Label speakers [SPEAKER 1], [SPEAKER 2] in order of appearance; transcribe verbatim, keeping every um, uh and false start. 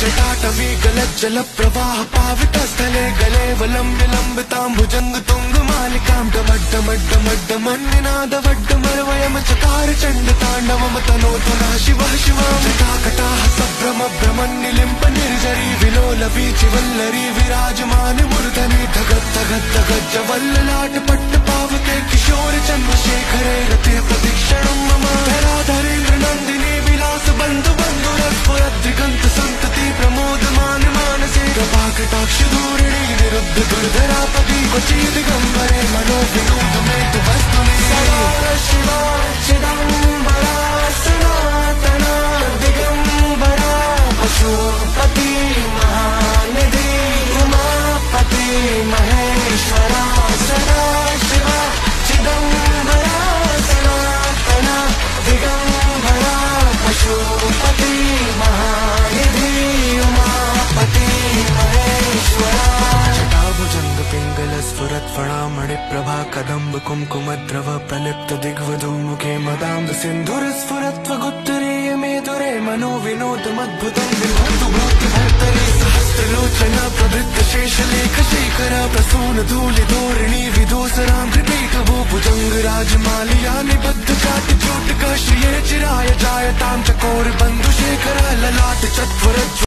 [SPEAKER 1] जटाटवी गलज्जल प्रवाह पावितस्थले गले वलम्ब्य लम्बिताम्बुजङ्ग तुङ्ग मालिकां डमड्डमड्डमड्डमन्निनादवड्डमरवयं चकार चण्ड ताण्डवं तनोतु नः शिवः शिवां जटाकटाः सभ्रम भ्रमन्निलिम्प निर्जरी विलोल वीचिवल्लरी विराजमान मूर्धनि धगत् धगत् धगज्ज वल्ललाट पट्ट पावके किशोर चन्द्रशेखरे रते प्रदीक्षणं मम धराधरेन्द्र नन्दिनी विलास बन्धु बन्धुरस्फुरद्रिगन्त सन्तति प्रमोदमान मानसे प्रभाकटाक्ष धूरिणी निरुद्ध दुर्धरापदी क्वचि दिगम्बरे मनो विनोद मे तु वस्तु मे सदा शिवा चिदम्बरा सनातना दिगम्बरा पशुपति महानिधि उमापति महेश्वरा सदा शिवा चिदम्बरा सनातना दिगम्बरा पशुपति महानिधि उमापति महेश्वरा जटाभुजंग पिंगल स्फुरत् फणामणि प्रभा कदम्ब कुमकुमद्रव प्रलिप्त दिग्वधू मुखे मदाम्ब सिन्धुर स्फुरत्वगुत्तरीय मेधुरे मनो विनोदमद्भुतं विभूतु भूति भर्तरि सहस्रलोचन प्रवृत्त शेषलेख शेखर प्रसून धूलि धोरिणी विदोसरां कृपीकभू भुजंग राजमालिया निबद्ध चाट चोटक श्रिये चिराय जायतां चकोर बन्धु शेखर ललाट चत्वर